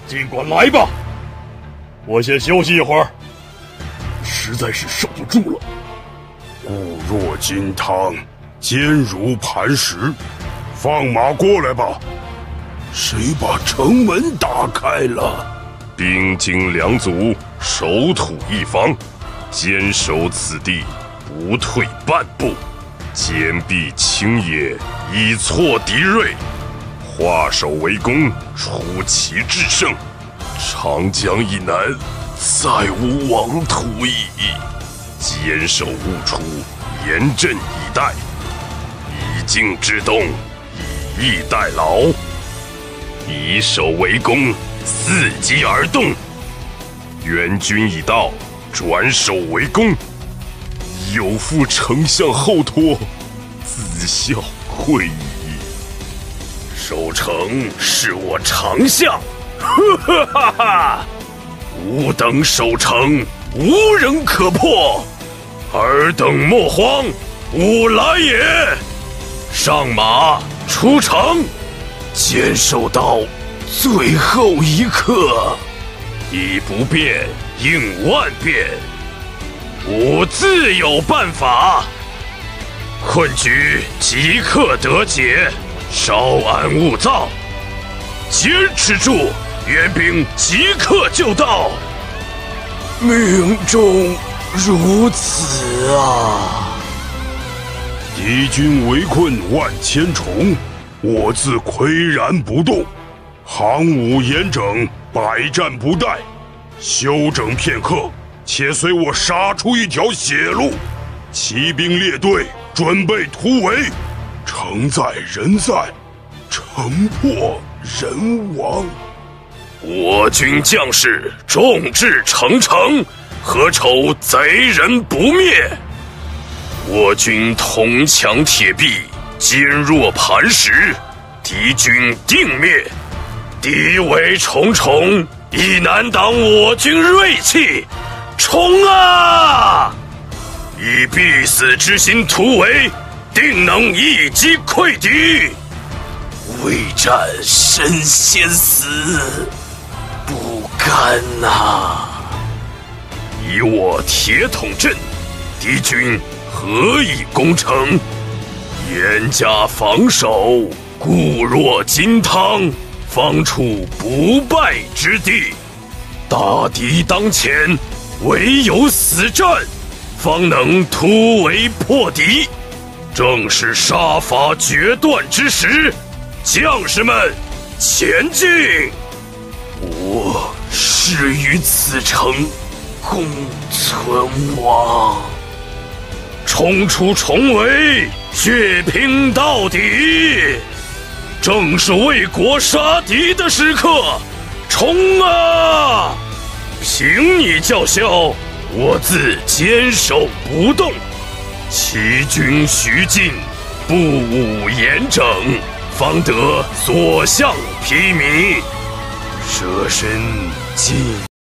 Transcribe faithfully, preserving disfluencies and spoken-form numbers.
尽管来吧，我先休息一会儿，实在是受不住了。 固若金汤，坚如磐石，放马过来吧！谁把城门打开了？ 兵精粮足，守土一方，坚守此地，不退半步。坚壁清野，以挫敌锐；化守为攻，出奇制胜。长江以南，再无王土矣。坚守勿出，严阵以待。以静制动，以逸待劳。以守为攻，伺机而动。援军已到，转守为攻。有负丞相厚托，自效愧矣。 守城是我长项，呵呵哈哈！吾等守城，无人可破。尔等莫慌，吾来也！上马，出城，坚守到最后一刻。以不变应万变，吾自有办法。困局即刻得解，稍安勿躁，坚持住，援兵即刻就到。命中如此啊！ 敌军围困万千重，我自岿然不动。行伍严整，百战不殆。休整片刻，且随我杀出一条血路。骑兵列队，准备突围。城在人在，城破人亡。 我军将士众志成城，何愁贼人不灭？我军铜墙铁壁，坚若磐石，敌军定灭。敌围重重，亦难挡我军锐气。冲啊！以必死之心突围，定能一击溃敌。未战身先死，不甘呐、啊！以我铁桶阵，敌军何以攻城？严加防守，固若金汤，方处不败之地。大敌当前，唯有死战，方能突围破敌。正是杀伐决断之时，将士们前进！我誓于此城共存亡，冲出重围，血拼到底。正是为国杀敌的时刻，冲啊！凭你叫嚣，我自坚守不动。齐军徐进，步武严整，方得所向披靡。舍身进